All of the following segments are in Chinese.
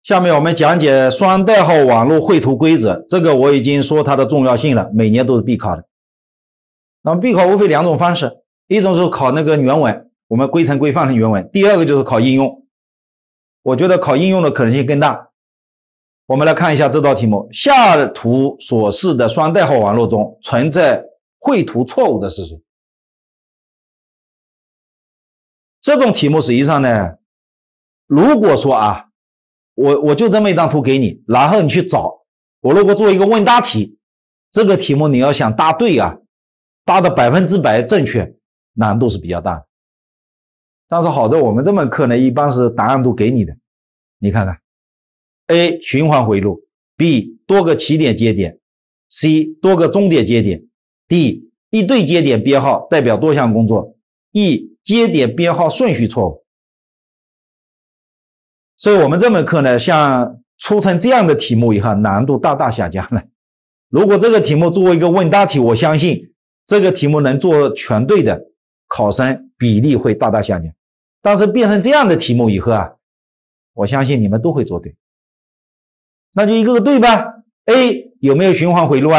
下面我们讲解双代号网络绘图规则，这个我已经说它的重要性了，每年都是必考的。那么必考无非两种方式，一种是考那个原文，我们规程规范的原文；第二个就是考应用。我觉得考应用的可能性更大。我们来看一下这道题目：下图所示的双代号网络中存在绘图错误的是谁？这种题目实际上呢，如果说我就这么一张图给你，然后你去找，我如果做一个问答题，这个题目你要想答对答的100%正确，难度是比较大的。但是好在我们这门课呢，一般是答案都给你的。你看看 ，A 循环回路 ，B 多个起点节点 ，C 多个终点节点 ，D 一对节点编号代表多项工作 ，E 节点编号顺序错误。所以我们这门课呢，像出成这样的题目以后，难度大大下降了。如果这个题目作为一个问答题，我相信这个题目能做全对的考生比例会大大下降。但是变成这样的题目以后我相信你们都会做对。那就一个个对吧 ？A 有没有循环回路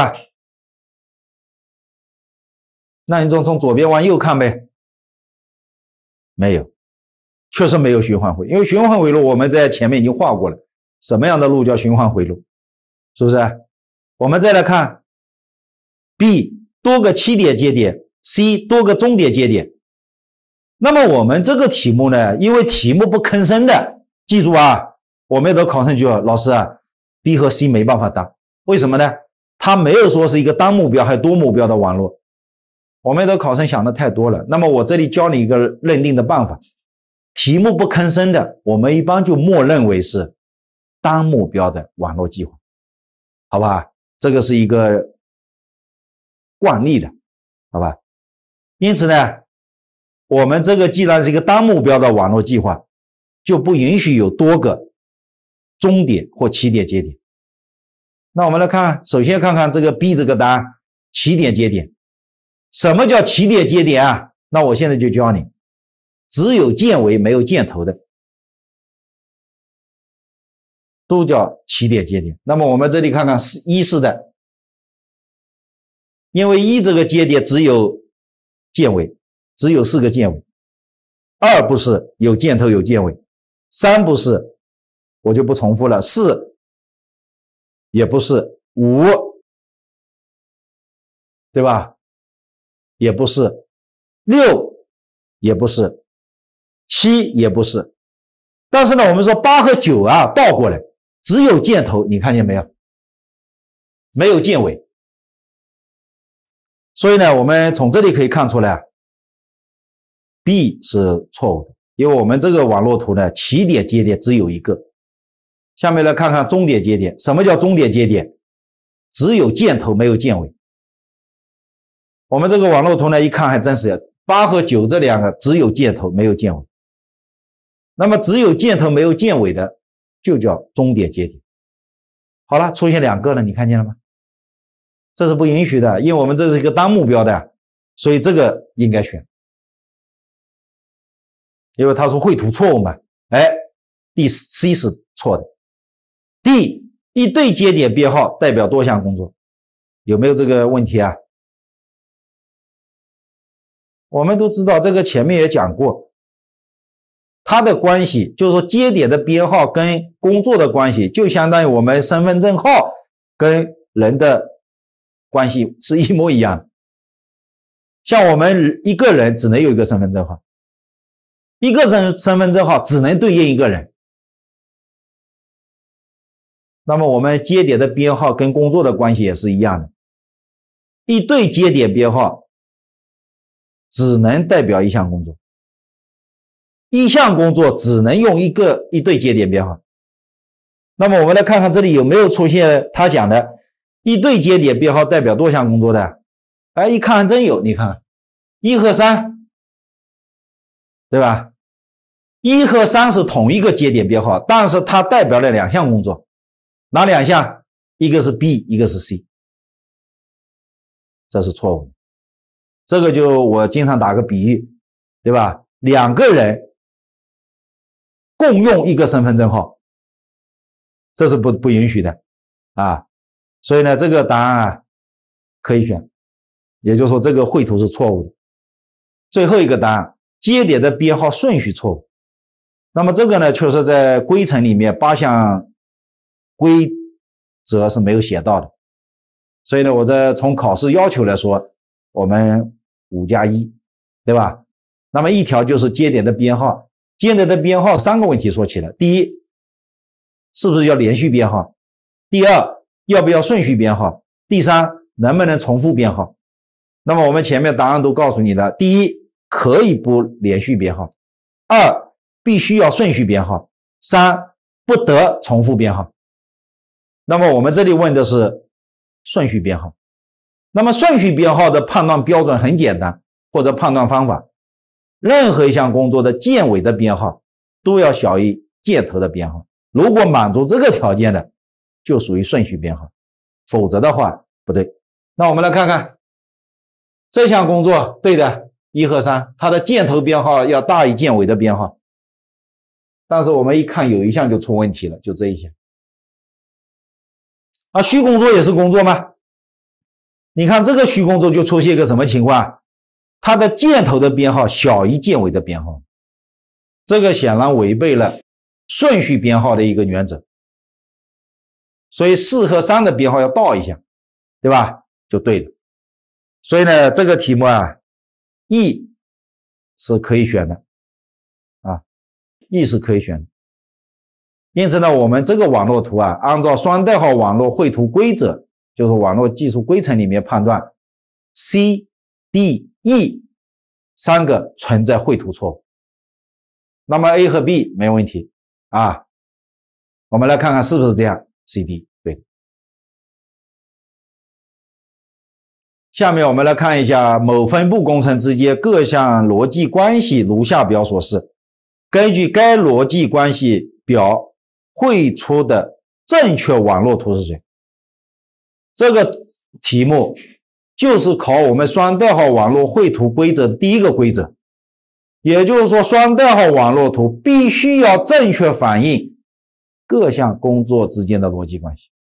那你就从左边往右看呗。没有，确实没有循环回路，因为循环回路我们在前面已经画过了，什么样的路叫循环回路？是不是？我们再来看 B 多个起点节点 ，C 多个终点节点。那么我们这个题目呢，因为题目不吭声的，记住我们有的考生就说老师B 和 C 没办法答，为什么呢？他没有说是一个单目标还是多目标的网络。我们的考生想的太多了。那么我这里教你一个认定的办法，题目不吭声的，我们一般就默认为是单目标的网络计划，好吧？这个是一个惯例的，好吧？因此呢，我们这个既然是一个单目标的网络计划，就不允许有多个终点或起点节点。那我们来看，首先看看这个 B 这个答案，起点节点。什么叫起点节点那我现在就教你，只有箭尾没有箭头的都叫起点节点。那么我们这里看看一是的，因为一这个节点只有箭尾，只有4个箭尾。2不是，有箭头有箭尾。3不是，我就不重复了。4也不是。5对吧？也不是。6也不是。7也不是。但是呢，我们说8和9倒过来，只有箭头，你看见没有？没有箭尾。所以呢，我们从这里可以看出来B 是错误的，因为我们这个网络图呢，起点节点只有一个。下面来看看终点节点。什么叫终点节点？只有箭头没有箭尾。我们这个网络图呢，一看还真是8和9这两个只有箭头没有箭尾。那么只有箭头没有箭尾的就叫终点节点。好了，出现2个了，你看见了吗？这是不允许的，因为我们这是一个单目标的，所以这个应该选。因为它是绘图错误嘛。第 C 是错的。D 一对节点编号代表多项工作，有没有这个问题我们都知道，这个前面也讲过，它的关系就是说节点的编号跟工作的关系，就相当于我们身份证号跟人的关系是一模一样的。像我们一个人只能有一个身份证号，一个身份证号只能对应一个人。那么我们节点的编号跟工作的关系也是一样的，一对节点编号只能代表一项工作，一项工作只能用一对节点编号。那么我们来看看这里有没有出现他讲的一对节点编号代表多项工作的。一看还真有，你看1和3，对吧？1和3是同一个节点编号，但是它代表了2项工作。哪2项？一个是 B， 一个是 C。这是错误的。这个就我经常打个比喻，对吧？2个人共用一个身份证号， 这是不允许的啊。所以呢，这个答案啊可以选，也就是说这个绘图是错误的。最后一个答案，节点的编号顺序错误。那么这个呢，确实在规程里面8项规则是没有写到的。所以呢，我从考试要求来说，我们5+1，对吧？那么一条就是节点的编号，节点的编号3个问题说起来。第一，是不是要连续编号？第二，要不要顺序编号？第三，能不能重复编号？那么我们前面答案都告诉你了。第一，可以不连续编号；二，必须要顺序编号；三，不得重复编号。那么我们这里问的是顺序编号。那么顺序编号的判断标准很简单，或者判断方法，任何一项工作的键尾的编号都要小于箭头的编号。如果满足这个条件的，就属于顺序编号，否则的话不对。那我们来看看这项工作，对的，1和3，它的箭头编号要大于箭尾的编号。但是我们一看有一项就出问题了，就这一项。虚工作也是工作吗？你看这个虚工作就出现一个什么情况？它的箭头的编号小于箭尾的编号，这个显然违背了顺序编号的一个原则。所以4和3的编号要倒一下，对吧？就对了。所以呢，这个题目啊 ，E 是可以选的啊 ，E 是可以选的。因此呢，我们这个网络图啊，按照双代号网络绘图规则，就是网络技术规程里面判断 C、D、E 3个存在绘图错误。那么 A 和 B 没问题啊。我们来看看是不是这样 ，C、D 对。下面我们来看一下某分布工程之间各项逻辑关系如下表所示，根据该逻辑关系表绘出的正确网络图是谁？这个题目就是考我们双代号网络绘图规则的第一个规则，也就是说双代号网络图必须要正确反映各项工作之间的逻辑关系。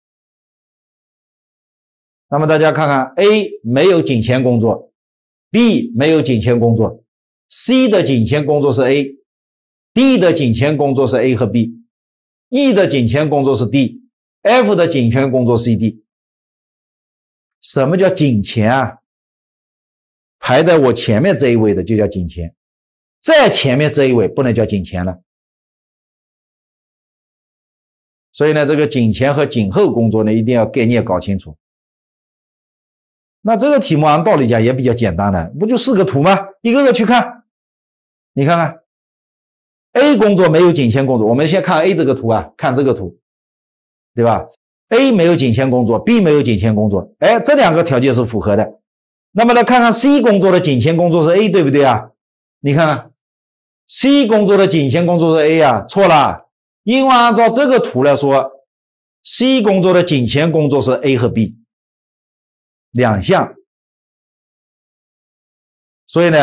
那么大家看看 A 没有颈前工作， B 没有颈前工作， C 的颈前工作是 A， D 的颈前工作是 A 和 B， E 的颈前工作是 D， F 的颈前工作 CD。 什么叫颈前啊？排在我前面这一位的就叫颈前，在前面这一位不能叫颈前了。所以呢，这个颈前和颈后工作呢，一定要概念搞清楚。那这个题目按道理讲也比较简单的，不就4个图吗？一个个去看。你看看 A 工作没有颈前工作，我们先看 A 这个图啊，看这个图，对吧？ A 没有颈前工作， B 没有颈前工作，哎，这2个条件是符合的。那么来看看 C 工作的颈前工作是 A， 对不对啊？你看看 C 工作的颈前工作是 A 啊，错了，因为按照这个图来说 C 工作的颈前工作是 A 和 B 2项，所以呢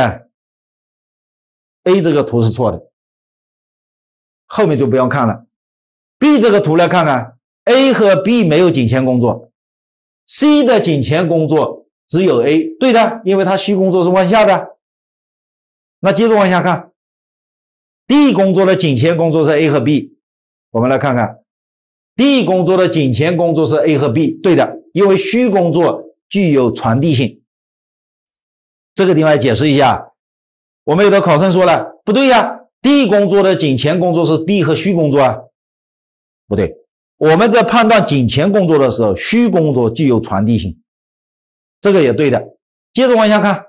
A 这个图是错的，后面就不要看了。 B 这个图来看看， A 和 B 没有颈前工作， C 的颈前工作只有 A， 对的，因为它虚工作是往下的。那接着往下看， D 工作的颈前工作是 A 和 B， 我们来看看 D 工作的颈前工作是 A 和 B， 对的，因为虚工作具有传递性。这个地方解释一下，我们有的考生说了，不对呀， D 工作的颈前工作是 B 和虚工作啊。不对，我们在判断颈前工作的时候，虚工作具有传递性，这个也对的。接着往下看，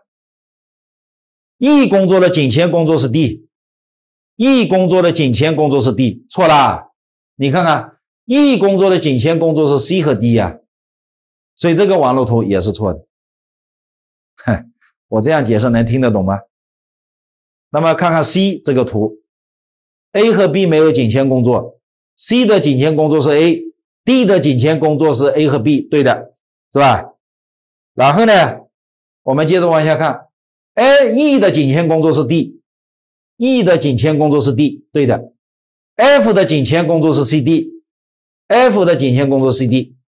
E 工作的颈前工作是 D，E 工作的颈前工作是 D， 错啦。你看看 E 工作的颈前工作是 C 和 D 呀，所以这个网络图也是错的。我这样解释能听得懂吗？那么看看 C 这个图， A 和 B 没有颈前工作， C 的颈前工作是 A， D 的颈前工作是 A 和 B， 对的，是吧？然后呢，我们接着往下看， E 的颈前工作是 D，E 的颈前工作是 D， 对的。F 的颈前工作是 CD， F 的颈线工作 CD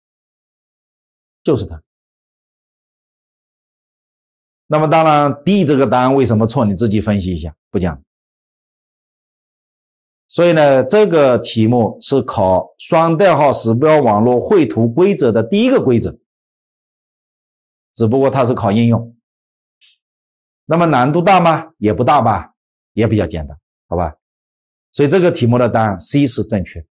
就是它。那么当然 D 这个答案为什么错，你自己分析一下，不讲。所以呢，这个题目是考双代号时标网络绘图规则的第一个规则，只不过它是考应用。那么难度大吗？也不大吧，也比较简单，好吧？所以这个题目的答案 C 是正确的。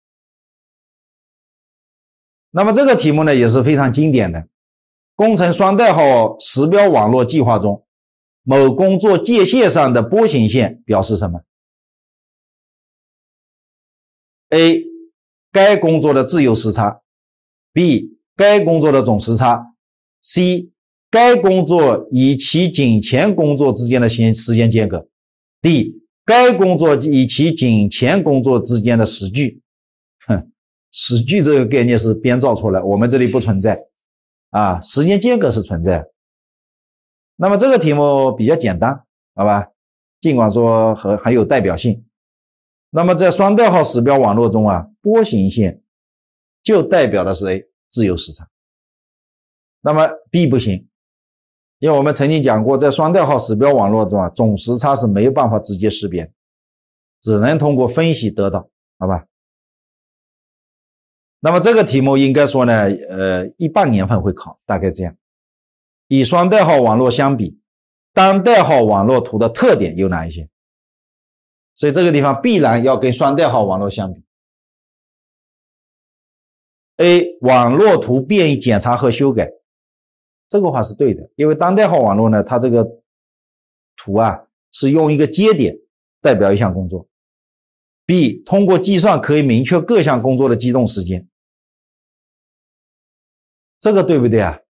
那么这个题目呢也是非常经典的。工程双代号时标网络计划中，某工作界线上的波形线表示什么？ A 该工作的自由时差， B 该工作的总时差， C 该工作与其颈前工作之间的时间间隔， D 该工作与其颈前工作之间的时距。时距这个概念是编造出来，我们这里不存在啊，时间间隔是存在的。那么这个题目比较简单，好吧？尽管说很有代表性。那么在双代号时标网络中啊，波形线就代表的是 A 自由时差。那么 B 不行，因为我们曾经讲过，在双代号时标网络中啊，总时差是没有办法直接识别，只能通过分析得到，好吧？那么这个题目应该说呢，1半年份会考，大概这样。与双代号网络相比，单代号网络图的特点有哪一些？所以这个地方必然要跟双代号网络相比。A 网络图便于检查和修改，这个话是对的，因为单代号网络呢，它这个图啊是用一个节点代表一项工作。B 通过计算可以明确各项工作的机动时间，这个对不对啊？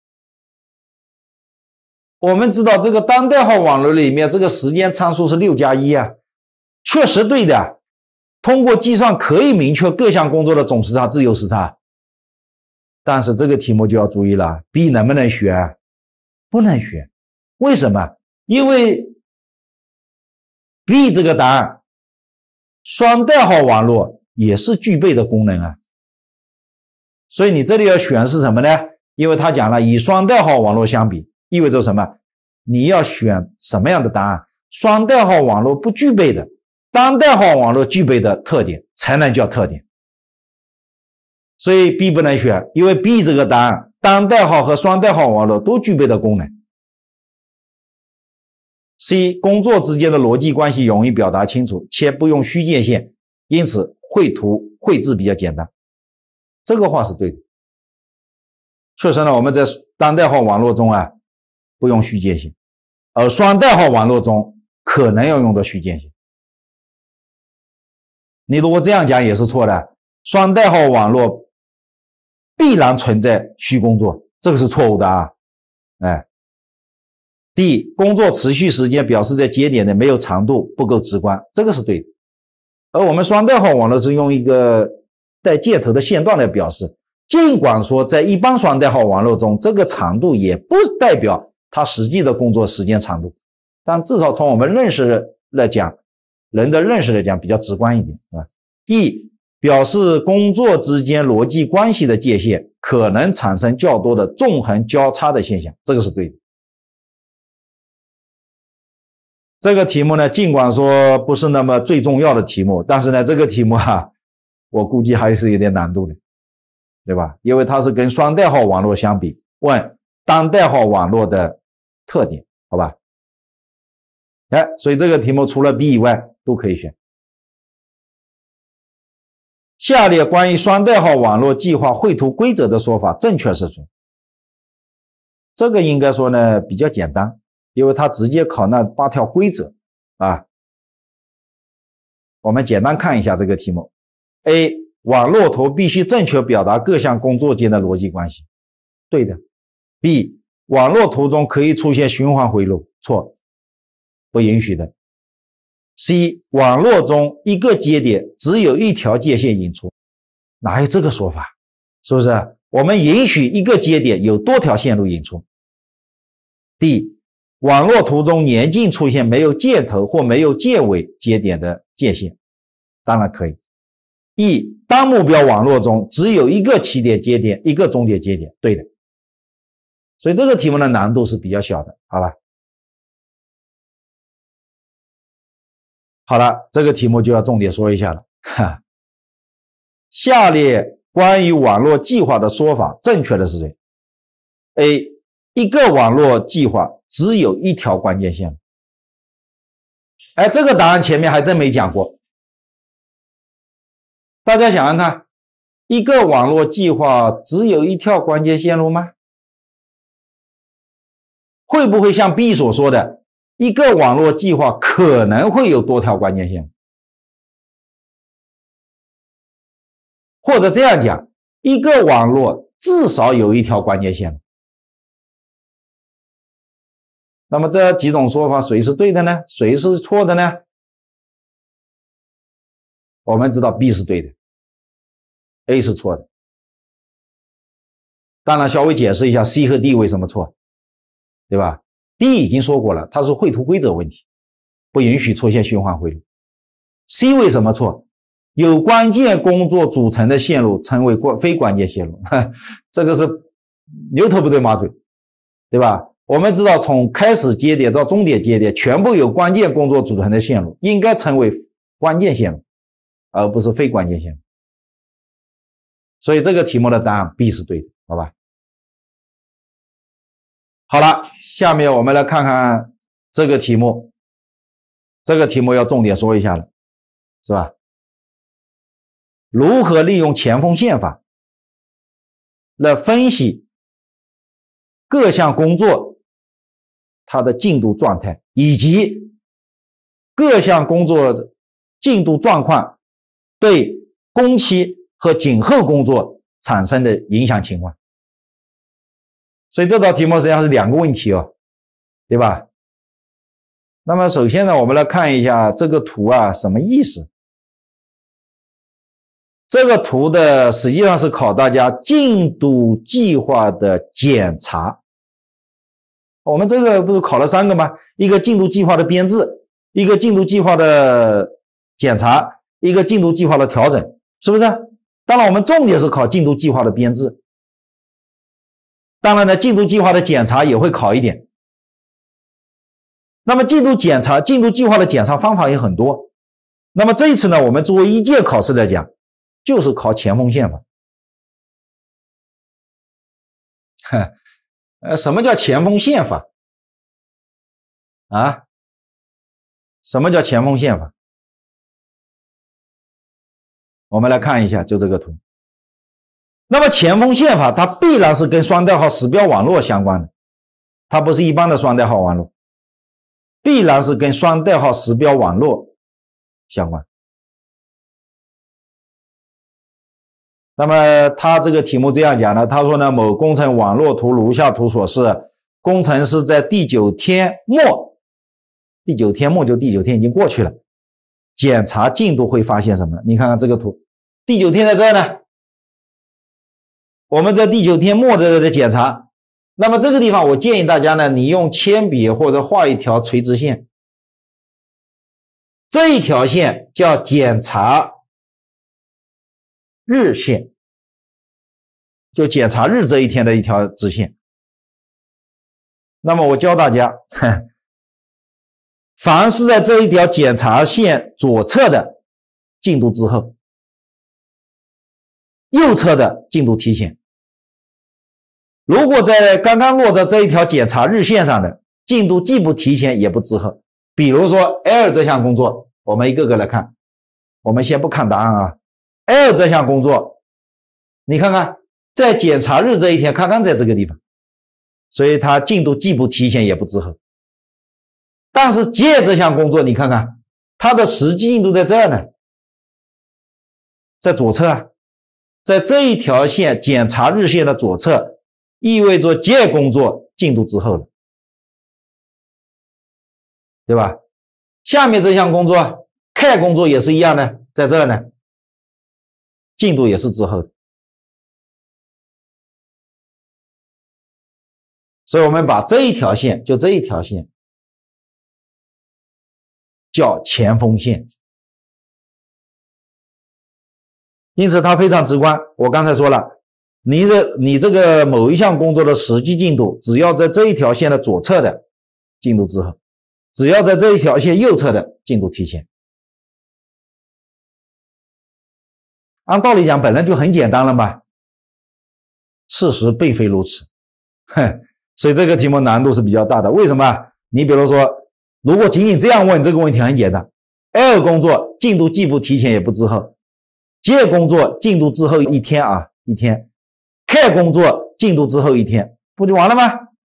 我们知道这个单代号网络里面这个时间参数是6+1啊，确实对的。通过计算可以明确各项工作的总时差、自由时差。但是这个题目就要注意了 ，B 能不能选？不能选。为什么？因为 B 这个答案，双代号网络也是具备的功能啊。所以你这里要选是什么呢？因为他讲了与双代号网络相比，意味着什么？你要选什么样的答案？双代号网络不具备的，单代号网络具备的特点才能叫特点。所以 B 不能选，因为 B 这个答案，单代号和双代号网络都具备的功能。C 工作之间的逻辑关系容易表达清楚，且不用虚界线，因此绘图绘制比较简单。这个话是对的。确实呢，我们在单代号网络中啊，不用虚界线，而双代号网络中可能要用到虚界线。你如果这样讲也是错的，双代号网络必然存在虚工作，这个是错误的啊。D 工作持续时间表示在节点的没有长度，不够直观，这个是对的。而我们双代号网络是用一个带箭头的线段来表示，尽管说在一般双代号网络中，这个长度也不代表它实际的工作时间长度，但至少从我们认识来讲，人的认识来讲比较直观一点，是吧？ E 表示工作之间逻辑关系的界限可能产生较多的纵横交叉的现象，这个是对的。这个题目呢，尽管说不是那么最重要的题目，但是呢，这个题目我估计还是有点难度的，对吧？因为它是跟双代号网络相比，问单代号网络的特点，好吧？所以这个题目除了 B 以外都可以选。下列关于双代号网络计划绘图规则的说法正确是谁？这个应该说呢比较简单，因为它直接考那8条规则啊。我们简单看一下这个题目。A 网络图必须正确表达各项工作间的逻辑关系，对的。B 网络图中可以出现循环回路，错，不允许的。C 网络中一个节点只有一条界线引出，哪有这个说法？是不是？我们允许一个节点有多条线路引出。D 网络图中年径出现没有箭头或没有箭尾节点的界限，当然可以。 一单目标网络中只有一个起点节点，一个终点节点，对的。所以这个题目的难度是比较小的，好吧？好了，这个题目就要重点说一下了。下列关于网络计划的说法正确的是谁 ？A. 一个网络计划只有一条关键线路。哎，这个答案前面还真没讲过。大家想想看，一个网络计划只有一条关键线路吗？会不会像 B 所说的，一个网络计划可能会有多条关键线路？或者这样讲，一个网络至少有一条关键线路。那么这几种说法谁是对的呢？谁是错的呢？我们知道 B 是对的， A 是错的。当然稍微解释一下 C 和 D 为什么错，对吧？ D 已经说过了，它是绘图规则问题，不允许出现循环回路。 C 为什么错？有关键工作组成的线路称为非关键线路，这个是牛头不对马嘴，对吧？我们知道从开始节点到终点节点全部有关键工作组成的线路应该称为关键线路，而不是非关键线路。所以这个题目的答案 B 是对的，好吧？好了，下面我们来看看这个题目。这个题目要重点说一下了，是吧？如何利用前锋线法来分析各项工作它的进度状态，以及各项工作进度状况对工期和紧后工作产生的影响情况。所以这道题目实际上是两个问题哦，对吧？那么首先呢，我们来看一下这个图啊，什么意思？这个图的实际上是考大家进度计划的检查。我们这个不是考了3个吗？一个进度计划的编制，一个进度计划的检查，一个进度计划的调整，是不是？当然我们重点是考进度计划的编制。当然呢，进度计划的检查也会考一点。那么进度计划的检查方法也很多。那么这一次呢，我们作为一届考试来讲，就是考前锋线法。什么叫前锋线法啊？什么叫前锋线法？我们来看一下，就这个图。那么前锋线法它必然是跟双代号时标网络相关的，它不是一般的双代号网络，必然是跟双代号时标网络相关。那么他这个题目这样讲呢，他说呢，某工程网络图如下图所示，工程师在第9天末，第9天末就第9天已经过去了，检查进度会发现什么？你看看这个图，第9天在这呢，我们在第9天末的检查。那么这个地方我建议大家呢，你用铅笔或者画一条垂直线，这一条线叫检查日线，就检查日这一天的一条直线。那么我教大家，凡是在这一条检查线左侧的进度滞后，右侧的进度提前。如果在刚刚落在这一条检查日线上的进度既不提前也不滞后，比如说 L 这项工作，我们一个个来看，我们先不看答案啊。L 这项工作，你看看在检查日这一天刚刚在这个地方，所以它进度既不提前也不滞后。但是 J 这项工作，你看看它的实际进度在这儿呢，在左侧啊，在这一条线检查日线的左侧，意味着 J 工作进度滞后了，对吧？下面这项工作 K 工作也是一样的，在这儿呢，进度也是滞后的。所以我们把这一条线，就这一条线叫前锋线。 因此它非常直观。我刚才说了，你这个某一项工作的实际进度，只要在这一条线的左侧的进度滞后，只要在这一条线右侧的进度提前。按道理讲本来就很简单了嘛，事实并非如此。所以这个题目难度是比较大的。为什么？你比如说，如果仅仅这样问这个问题很简单， L 工作进度既不提前也不滞后， J 工作进度滞后一天一天， K 工作进度滞后一天，不就完了吗？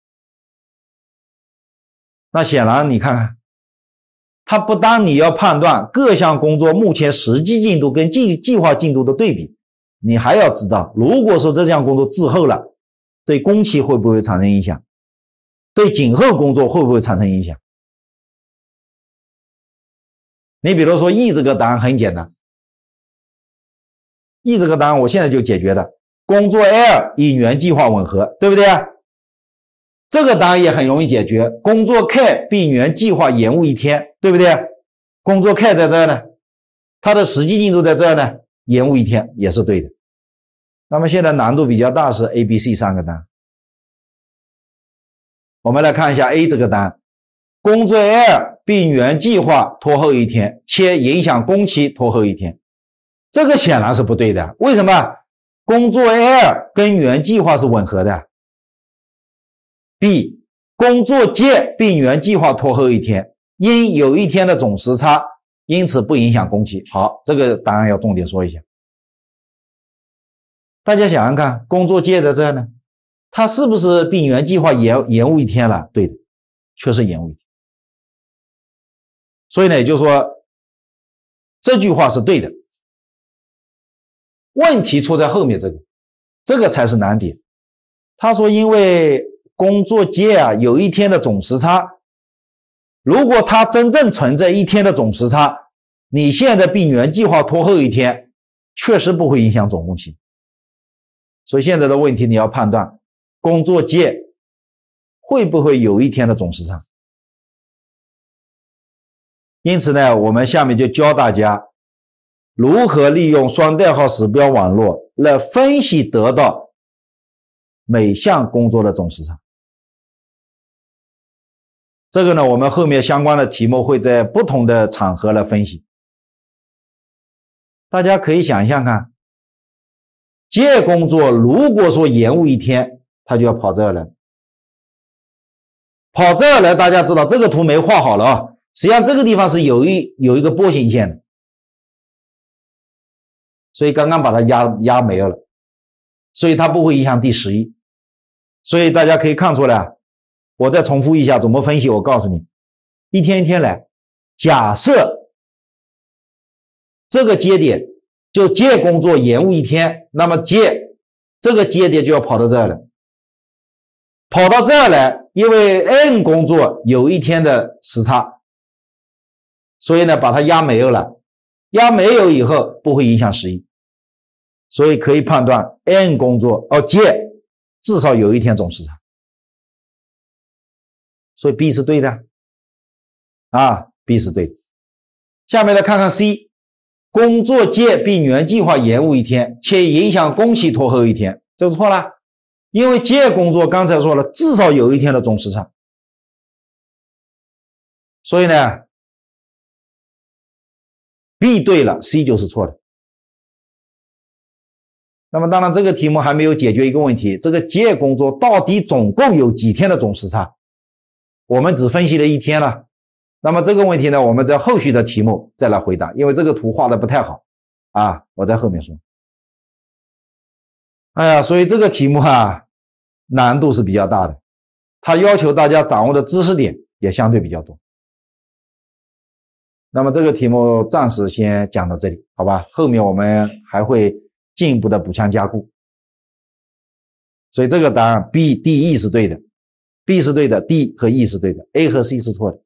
那显然你看看，它不单你要判断各项工作目前实际进度跟计划进度的对比，你还要知道，如果说这项工作滞后了，对工期会不会产生影响？对紧后工作会不会产生影响？你比如说 E 这个答案很简单， E 这个答案我现在就解决的，工作 L 与原计划吻合，对不对？这个答案也很容易解决，工作 K 比原计划延误一天，对不对？工作 K 在这儿呢，它的实际进度在这儿呢，延误一天也是对的。那么现在难度比较大是 A、B、C 三个答案。我们来看一下 A 这个答案，工作 L 比原计划拖后一天，且影响工期拖后一天。这个显然是不对的，为什么？工作 L 跟原计划是吻合的。B 工作 J 比原计划拖后一天，因有一天的总时差，因此不影响工期。好，这个答案要重点说一下。大家想想看，工作 J 在这呢，它是不是比原计划延误一天了？对的，确实延误一天。所以呢，也就是说这句话是对的。问题出在后面这个才是难点。他说因为工作 J 有一天的总时差，如果它真正存在一天的总时差，你现在比原计划拖后一天，确实不会影响总工期。所以现在的问题你要判断工作 J 会不会有一天的总时差。因此呢，我们下面就教大家如何利用双代号时标网络来分析得到每项工作的总时差。这个呢，我们后面相关的题目会在不同的场合来分析。大家可以想象看，J 工作如果说延误一天，它就要跑这儿来。跑这儿来，大家知道这个图没画好了啊，实际上这个地方是有一个波形线的，所以刚刚把它压没有了，所以它不会影响第11。所以大家可以看出来，我再重复一下怎么分析。我告诉你，一天一天来，假设这个节点就 J 工作延误一天，那么 J 这个节点就要跑到这儿来，跑到这儿来，因为 N 工作有一天的时差，所以呢把它压没有了，压没有以后不会影响11，所以可以判断 N 工作J 至少有一天总时差。所以 B 是对的，B 是对的。下面来看看 C， 工作 J 比原计划延误一天，且影响工期拖后一天，这是错了。因为 J 工作刚才说了，至少有一天的总时差，所以呢 B 对了， C 就是错的。那么当然这个题目还没有解决一个问题，这个 J 工作到底总共有几天的总时差？我们只分析了一天了。那么这个问题呢，我们在后续的题目再来回答，因为这个图画的不太好我在后面说。所以这个题目难度是比较大的，它要求大家掌握的知识点也相对比较多。那么这个题目暂时先讲到这里，好吧？后面我们还会进一步的补强加固。所以这个答案 B、D、E 是对的， B 是对的， D 和 E 是对的， A 和 C 是错的。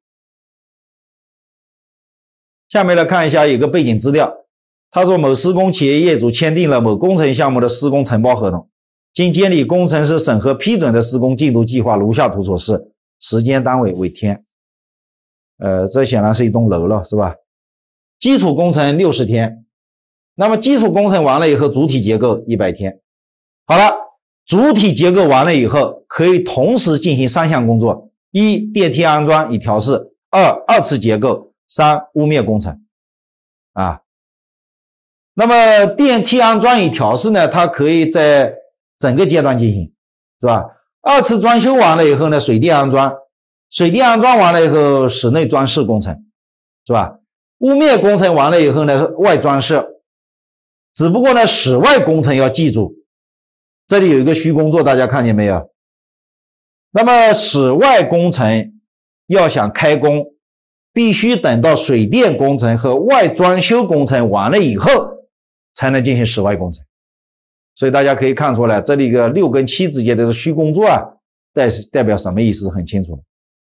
下面来看一下一个背景资料，他说某施工企业业主签订了某工程项目的施工承包合同，经监理工程师审核批准的施工进度计划如下图所示，时间单位为天。这显然是一栋楼了，是吧？基础工程60天， 那么基础工程完了以后，主体结构100天。好了，主体结构完了以后，可以同时进行3项工作：一、电梯安装与调试；二次结构；三、污蔑工程。啊，那么电梯安装与调试呢，它可以在整个阶段进行，是吧？二次装修完了以后呢，水电安装完了以后，室内装饰工程，是吧？污蔑工程完了以后呢，是外装饰。只不过呢，室外工程要记住，这里有一个虚工作，大家看见没有？那么室外工程要想开工，必须等到水电工程和外装修工程完了以后，才能进行室外工程。所以大家可以看出来，这里一个6跟7之间的虚工作啊，代表什么意思很清楚。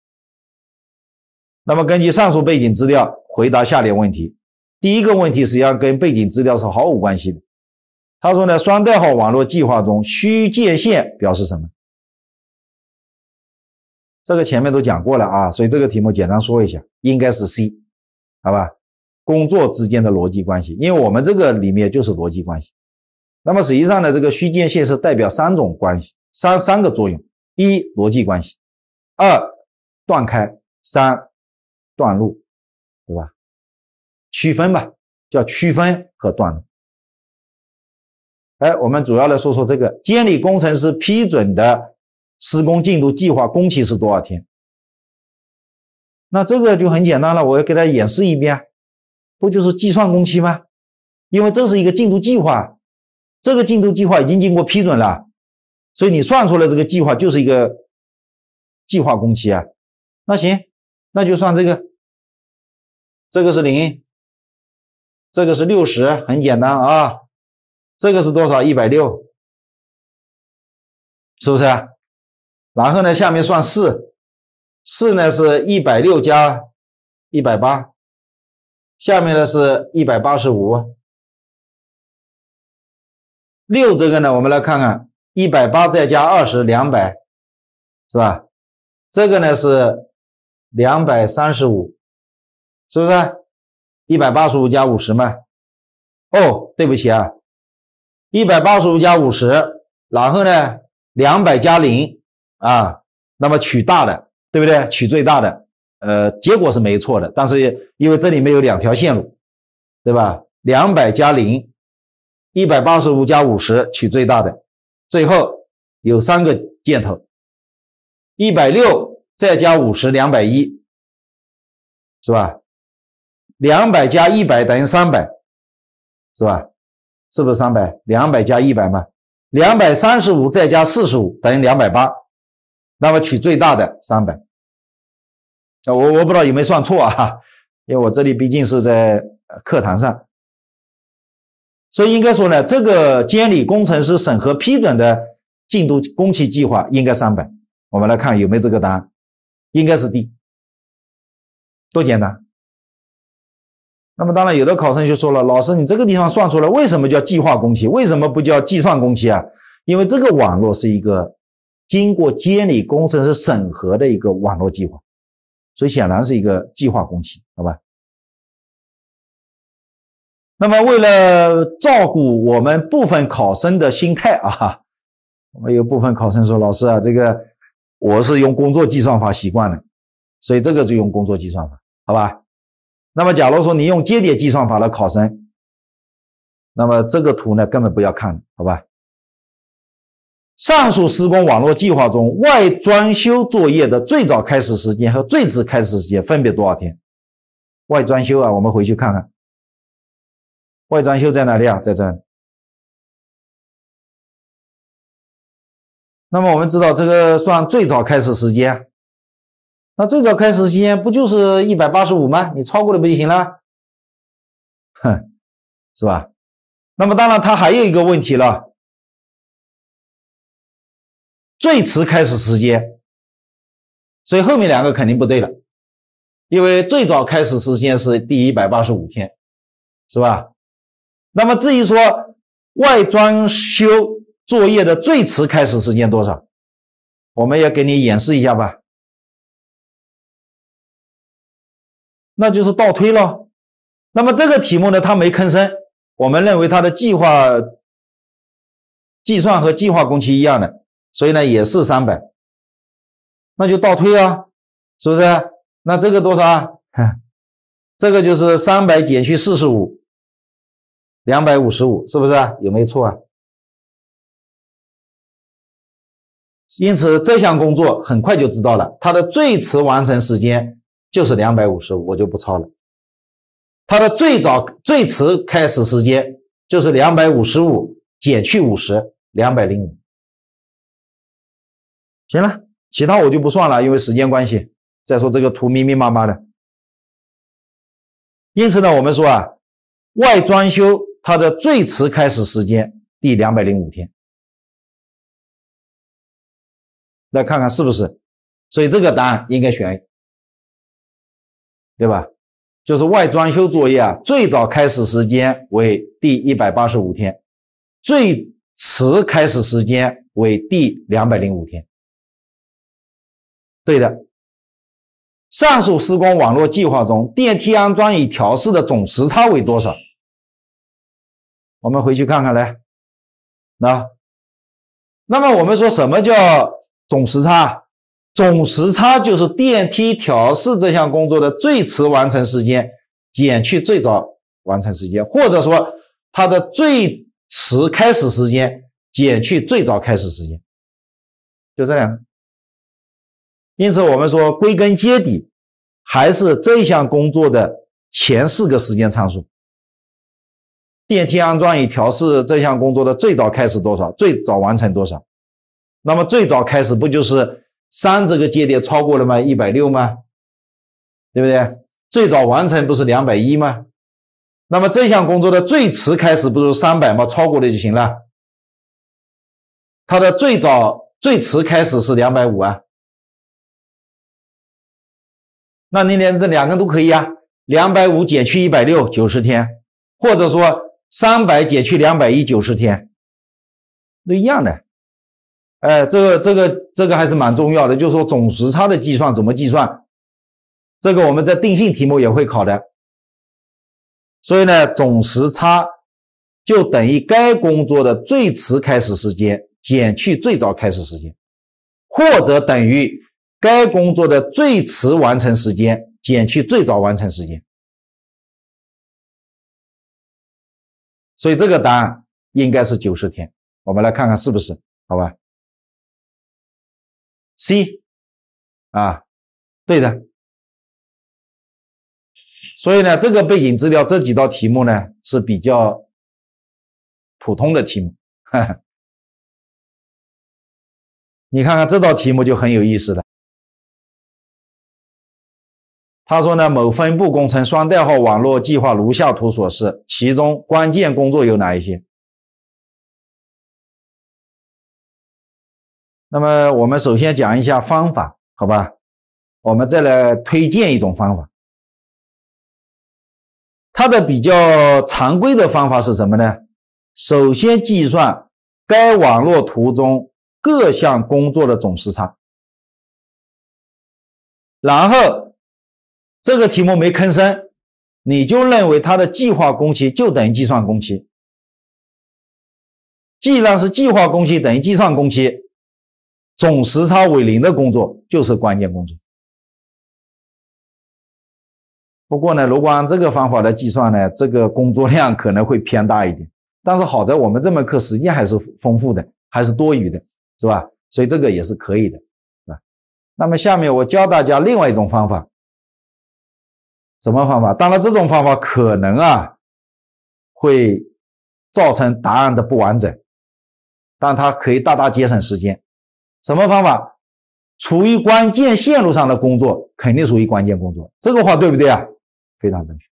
那么根据上述背景资料回答下列问题。第一个问题实际上跟背景资料是毫无关系的。他说呢，双代号网络计划中虚界线表示什么？这个前面都讲过了啊，所以这个题目简单说一下，应该是 C， 好吧？工作之间的逻辑关系，因为我们这个里面就是逻辑关系。那么实际上呢，这个虚界线是代表3种关系，三个作用：一、逻辑关系；二、断开；三、断路，对吧？区分吧，叫区分和断路。我们主要来说说这个监理工程师批准的施工进度计划工期是多少天？那这个就很简单了，我要给大家演示一遍，不就是计算工期吗？因为这是一个进度计划，这个进度计划已经经过批准了，所以你算出来这个计划就是一个计划工期啊。那行，那就算这个，这个是0，这个是60，很简单啊。这个是多少？160，是不是？然后呢，下面算4呢是160加180，下面呢是185。6这个呢，我们来看看，180再加20 ，200，是吧？这个呢是235，是不是？185加50嘛。哦，对不起啊，185加50，然后呢200加0啊，那么取大的，对不对？取最大的，结果是没错的，但是因为这里面有2条线路，对吧？200加0 ，185加50取最大的，最后有3个箭头，160再加50 210，是吧？200加100等于300，是吧？是不是300？200加100嘛，235再加45等于280，那么取最大的300。我不知道有没有算错啊，因为我这里毕竟是在课堂上，所以应该说呢，这个监理工程师审核批准的进度工期计划应该300。我们来看有没有这个答案，应该是 D， 多简单。那么当然有的考生就说了，老师你这个地方算出来为什么叫计划工期，为什么不叫计算工期啊？因为这个网络是一个经过监理工程师审核的一个网络计划，所以显然是一个计划工期，好吧？那么为了照顾我们部分考生的心态啊，我们有部分考生说，老师啊，这个我是用工作计算法习惯了，所以这个就用工作计算法，好吧？那么假如说你用节点计算法的考生，那么这个图呢根本不要看，好吧？上述施工网络计划中，外装修作业的最早开始时间和最迟开始时间分别多少天？外装修啊，我们回去看看，外装修在哪里啊？在这里。那么我们知道这个算最早开始时间，那最早开始时间不就是185吗？你超过了不就行了？是吧？那么当然它还有一个问题了，最迟开始时间，所以后面2个肯定不对了，因为最早开始时间是第185天，是吧？那么至于说外装修作业的最迟开始时间多少，我们也给你演示一下吧。那就是倒推咯。那么这个题目呢，它没吭声， 我们认为它的计算和计划工期一样的，所以呢也是300，那就倒推啊，是不是？那这个多少啊？这个就是300减去45， 255，是不是？有没有错啊？因此这项工作很快就知道了，它的最迟完成时间就是255，我就不抄了。它的最迟开始时间就是255减去50， 205。行了，其他我就不算了，因为时间关系。再说这个图密密麻麻的。因此呢，我们说啊，外专修它的最迟开始时间第205天。来看看是不是？所以这个答案应该选 A， 对吧？就是外专修作业啊，最早开始时间为第185天，最迟开始时间为第205天。对的。上述施工网络计划中，电梯安装与调试的总时差为多少？我们回去看看来。那么我们说什么叫总时差？总时差就是电梯调试这项工作的最迟完成时间减去最早完成时间，或者说它的最迟开始时间减去最早开始时间，就这两个。因此我们说归根结底还是这项工作的前4个时间参数。电梯安装与调试这项工作的最早开始多少，最早完成多少。那么最早开始不就是3这个节点超过了吗？160吗？对不对？最早完成不是210吗？那么这项工作的最迟开始不是300吗？超过了就行了。它的最迟开始是250啊。那你连这两个都可以啊，250减去160 90天，或者说300减去210 90天，都一样的。这个还是蛮重要的，就是说总时差的计算怎么计算，这个我们在定性题目也会考的。所以呢，总时差就等于该工作的最迟开始时间减去最早开始时间，或者等于该工作的最迟完成时间减去最早完成时间。所以这个答案应该是90天。我们来看看是不是，好吧？ C 啊，对的。所以呢，这个背景资料这几道题目呢是比较普通的题目。你看看这道题目就很有意思了。他说呢，某分部工程双代号网络计划如下图所示，其中关键工作有哪一些？那么我们首先讲一下方法，好吧？我们再来推荐一种方法。它的比较常规的方法是什么呢？首先计算该网络图中各项工作的总时差，然后这个题目没吭声，你就认为它的计划工期就等于计算工期。既然是计划工期等于计算工期，总时差为0的工作就是关键工作。不过呢，如果按这个方法来计算呢，这个工作量可能会偏大一点。但是好在我们这门课时间还是丰富的，还是多余的，是吧？所以这个也是可以的，是吧？那么下面我教大家另外一种方法。什么方法？当然这种方法可能会造成答案的不完整，但它可以大大节省时间。什么方法？处于关键线路上的工作肯定属于关键工作，这个话对不对啊？非常正确。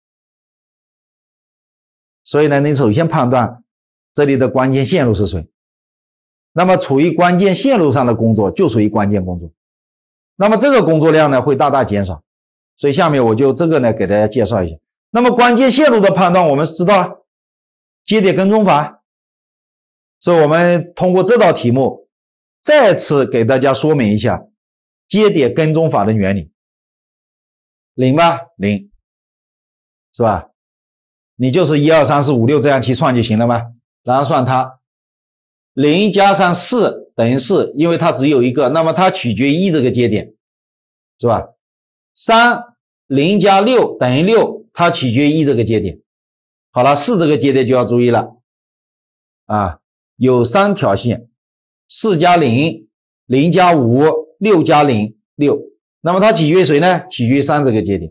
所以呢，你首先判断这里的关键线路是谁，那么处于关键线路上的工作就属于关键工作，那么这个工作量呢会大大减少。所以下面我就这个呢给大家介绍一下。那么关键线路的判断我们知道了，节点跟踪法。所以我们通过这道题目再次给大家说明一下节点跟踪法的原理。0吧，0，是吧？ 你就是1、2、3、4、5、6这样去算就行了嘛。然后算它0加上4等于4，因为它只有一个，那么它取决于1这个节点，是吧？0加6等于6，它取决于1这个节点。好了，4这个节点就要注意了啊，有3条线，4加0、0加5、6加0、6。那么它取决于谁呢？取决于3这个节点，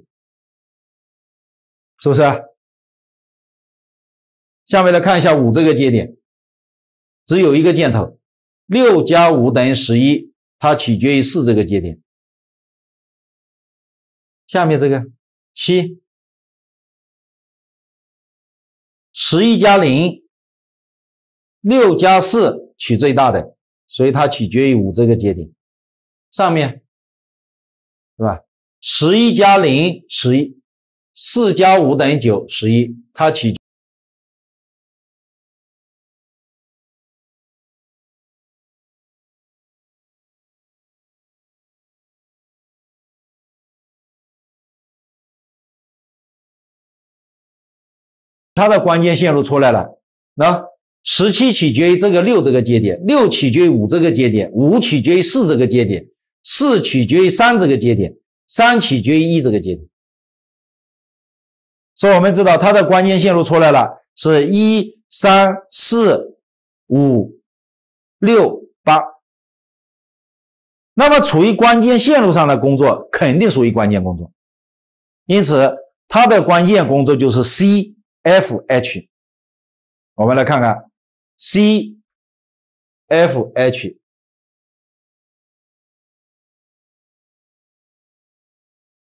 是不是？下面来看一下5这个节点，只有一个箭头，6加5等于11，它取决于4这个节点。下面这个7， 11加0， 6加4取最大的，所以它取决于5这个节点。上面是吧？11加0 11， 4加5等于9 11，它取决它的关键线路出来了。那17取决于这个6这个节点，6取决于5这个节点，5取决于4这个节点，4取决于3这个节点，3取决于1这个节点。所以我们知道它的关键线路出来了，是1、3、4、5、6、8。那么处于关键线路上的工作肯定属于关键工作，因此它的关键工作就是 C、F、H。我们来看看 C、F、H，